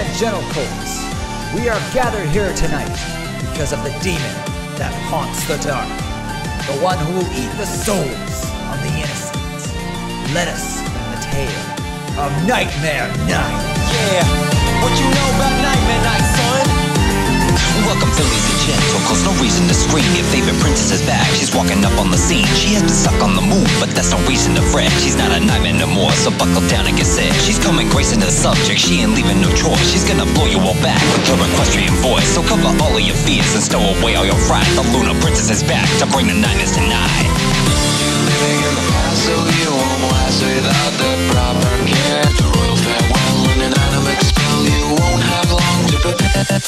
and gentlefolks, we are gathered here tonight because of the demon that haunts the dark, the one who will eat the souls of the innocent. Let us bring the tale of Nightmare Night. Yeah, what you know about Nightmare Night, son? Welcome, Phillies and gentlefolks, no reason to scream. Your favorite princess is back, she's walking up on the scene. She has been stuck on the move, but that's no reason to fret. She's not a nightmare no more, so buckle down and get set. She's coming gracing the subject, she ain't leaving no choice. She's gonna blow you all back with her equestrian voice. So cover all of your fears and stow away all your fright. The Lunar Princess is back to bring the nightmares tonight. Living in the past, so you won't last without the proper care. The royal farewell and an animate spell, you won't have long to prepare.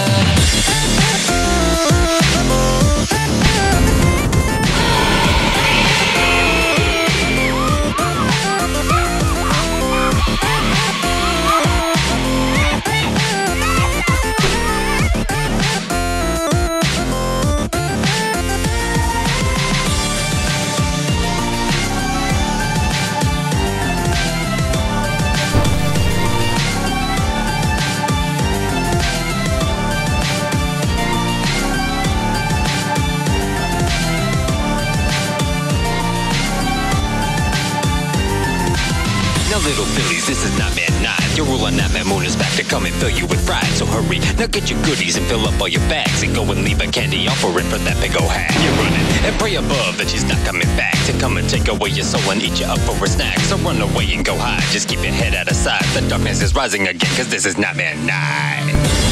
Now little Phillies, this is Nightmare Night. Your ruler Nightmare Moon is back to come and fill you with pride. So hurry, now get your goodies and fill up all your bags. And go and leave a candy offering for that big ol' hag. You're running and pray above that she's not coming back to come and take away your soul and eat you up for a snack. So run away and go hide, just keep your head out of sight. The darkness is rising again, cause this is Nightmare Night.